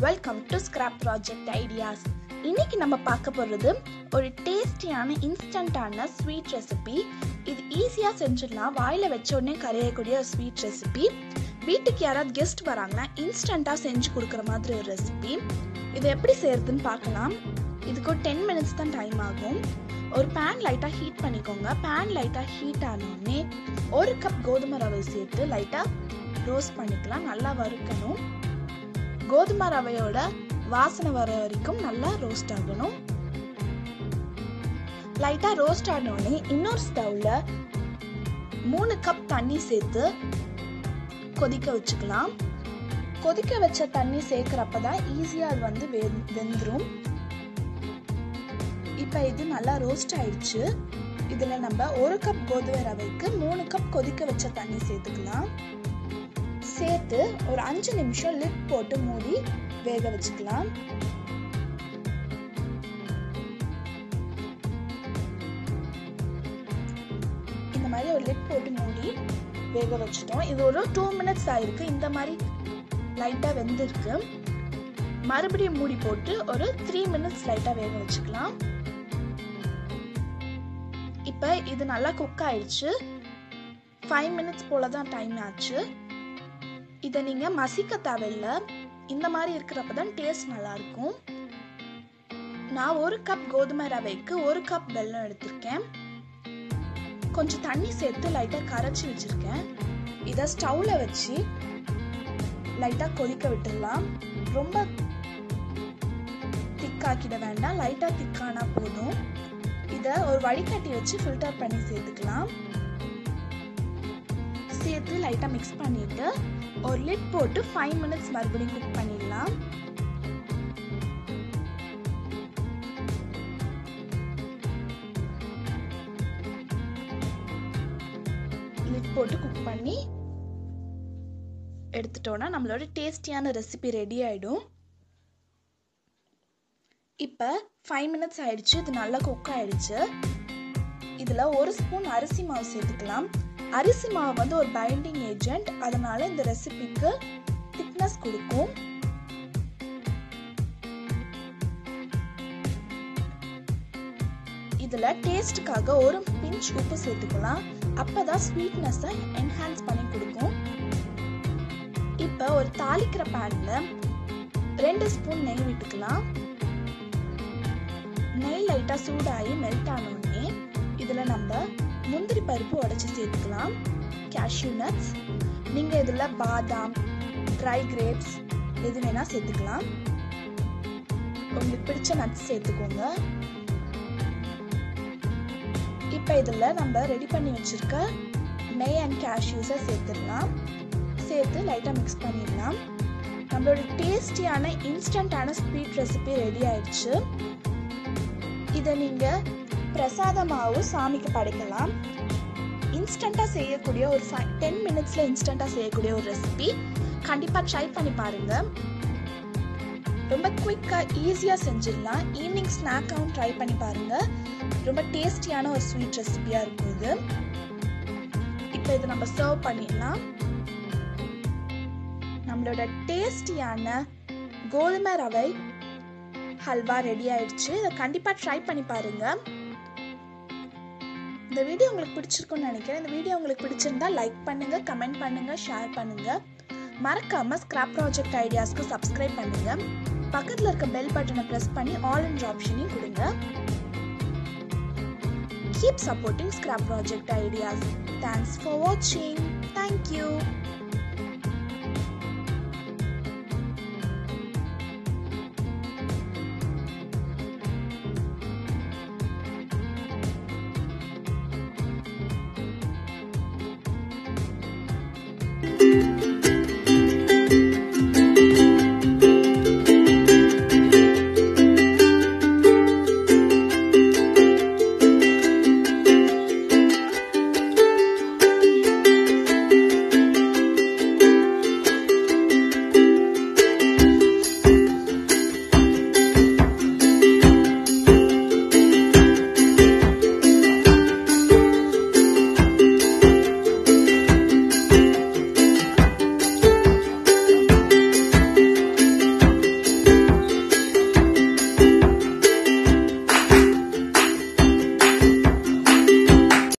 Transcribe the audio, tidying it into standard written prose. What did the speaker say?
Welcome to scrap project ideas. இன்னைக்கு நம்ம பார்க்க போகிறது ஒரு டேஸ்டியான இன்ஸ்டன்டான ஸ்வீட் ரெசிபி. இது ஈஸியாக செஞ்சிடலாம், வாயில் வச்ச உடனே கரையக்கூடிய ஒரு ஸ்வீட் ரெசிபி. வீட்டுக்கு யாராவது கெஸ்ட் வராங்கன்னா இன்ஸ்டண்ட்டாக செஞ்சு கொடுக்குற மாதிரி ஒரு ரெசிபி. இது எப்படி செய்யறதுன்னு பார்க்கலாம். இதுக்கு ஒரு 10 மினிட்ஸ் தான் டைம் ஆகும். ஒரு பேன் லைட்டாக ஹீட் பண்ணிக்கோங்க. பேன் லைட்டாக ஹீட் ஆனோடனே 1 கப் கோதுமை ரவை சேர்த்து லைட்டாக ரோஸ்ட் பண்ணிக்கலாம். நல்லா வறுக்கணும். கோதுமை ரவையோட வாசனை வர வரைக்கும் நல்லா ரோஸ்ட் ஆகணும். லைட்டா ரோஸ்ட் ஆனோடனே இன்னொரு ஸ்டவ்ல 3 கப் தண்ணி சேர்த்து கொதிக்க வச்சுக்கலாம். கொதிக்க வச்ச தண்ணி சேர்க்கிறப்பதான் ஈஸியா அது வந்து வெந்துரும். இப்ப இது நல்லா ரோஸ்ட் ஆயிடுச்சு. இதுல நம்ம 1 கப் கோதுமை ரவைக்கு 3 கப் கொதிக்க வச்ச தண்ணி சேர்த்துக்கலாம். சேர்த்து ஒரு 5 நிமிஷம் லிட் போட்டு மூடி வேக வச்சுக்கலாம். இந்த மாதிரி ஒரு லிட் போட்டு மூடி வேக வச்சுட்டோம். இது ஒரு 2 மினிட்ஸ் ஆயிருக்கு. இந்த மாதிரி லைட்டா வெந்திருக்கு. மறுபடியும் மூடி போட்டு ஒரு 3 மினிட்ஸ் லைட்டா வேக வச்சுக்கலாம். இப்ப இது நல்லா குக் ஆயிடுச்சு. 5 மினிட்ஸ் போலதான் டைம் ஆச்சு. இதை நீங்க மசிக்க தேவையில்லை. இந்த மாதிரி இருக்கிறப்பதான் டேஸ்ட் நல்லா இருக்கும். நான் 1 கப் கோதுமை ரவைக்கு 1 கப் வெல்லம் எடுத்திருக்கேன். கொஞ்சம் தண்ணி சேர்த்து லைட்டா கரைச்சி வச்சிருக்கேன். இதை ஸ்டவ்ல வச்சு லைட்டா கொதிக்க விட்டுடலாம். ரொம்ப திக்காக்கிட வேண்டாம், லைட்டா திக்கானா போதும். இதை ஒரு வடிகட்டி வச்சு ஃபில்டர் பண்ணி சேர்த்துக்கலாம். சேர்த்து லைட்டா மிக்ஸ் பண்ணிட்டு ஒரு லிட் போட்டு 5 மினிட்ஸ் மறுபடியும் குக் பண்ணிடலாம். லிட் போட்டு குக் பண்ணி எடுத்துட்டோம்னா நம்மளோட டேஸ்டியான ரெசிபி ரெடி ஆயிடும். இப்ப 5 மினிட்ஸ் ஆயிடுச்சு. இது நல்லா குக் ஆயிடுச்சு. இதுல 1 ஸ்பூன் அரிசி மாவு சேர்த்துக்கலாம். அரிசி மாவு வந்து ஒரு பைண்டிங் ஏஜென்ட், அதனால இந்த ரெசிபிக்கு திக்னஸ் கொடுக்கும். இதுல டேஸ்டுக்காக ஒரு பிஞ்ச் உப்பு சேர்த்துக்கலாம். அப்பதான் ஸ்வீட்னஸை என்ஹான்ஸ் பண்ணி கொடுக்கும். இப்ப ஒரு தாளிக்கிற பேன்ல 2 ஸ்பூன் நெய் விட்டுக்கலாம். நெய் லைட்டா சூடாகி மெல்ட் ஆனோடனே இதுல நம்ம முந்திரி பருப்பு உடைச்சு சேர்த்துக்கலாம். கேஷ்யூ நட்ஸ், நீங்க இதுல பாதாம், ட்ரை கிரேப்ஸ் எது வேணா சேர்த்துக்கலாம். உங்களுக்கு பிடிச்ச நட்ஸ் சேர்த்துக்கோங்க. இப்ப இதுல நம்ம ரெடி பண்ணி வச்சிருக்க நெய் அண்ட் கேஷ்யூஸை சேர்த்துடலாம். சேர்த்து லைட்டா மிக்ஸ் பண்ணிடலாம். நம்மளோட டேஸ்டியான இன்ஸ்டன்டான ஸ்வீட் ரெசிபி ரெடி ஆயிடுச்சு. இதை நீங்க பிரசாதமாவும் சாமிக்கு படைக்கலாம். இன்ஸ்டண்டா செய்யக்கூடிய ஒரு 10 மினிட்ஸ்ல இன்ஸ்டண்டா செய்யக்கூடிய ஒரு ரெசிபி. கண்டிப்பா ட்ரை பண்ணி பாருங்க. ரொம்ப குயிக்கா ஈஸியா செஞ்சிடலாம். ஈவினிங் ஸ்நாக்காவும் ட்ரை பண்ணி பாருங்க. ரொம்ப டேஸ்டியான ஒரு ஸ்வீட் ரெசிபியா இருக்கும் இது. இப்போ இதை நம்ம சர்வ் பண்ணிடலாம். நம்மளோட டேஸ்டியான கோதுமை ரவை ஹல்வா ரெடி ஆயிடுச்சு. இதை கண்டிப்பா ட்ரை பண்ணி பாருங்க. இந்த வீடியோ உங்களுக்கு பிடிச்சிருக்கும்னு நினைக்கிறேன். இந்த வீடியோ உங்களுக்கு பிடிச்சிருந்தா லைக் பண்ணுங்க, கமெண்ட் பண்ணுங்க, ஷேர் பண்ணுங்க. மறக்காம ஸ்கிராப் ப்ராஜெக்ட் ஐடியாஸ்க்கு சப்ஸ்கிரைப் பண்ணுங்க. பக்கத்துல இருக்க பெல் பட்டனை பிரஸ் பண்ணி ஆல் என்ற ஆப்ஷனையும் கொடுங்க. Keep supporting Scrap Project Ideas. Thanks for watching. Thank you.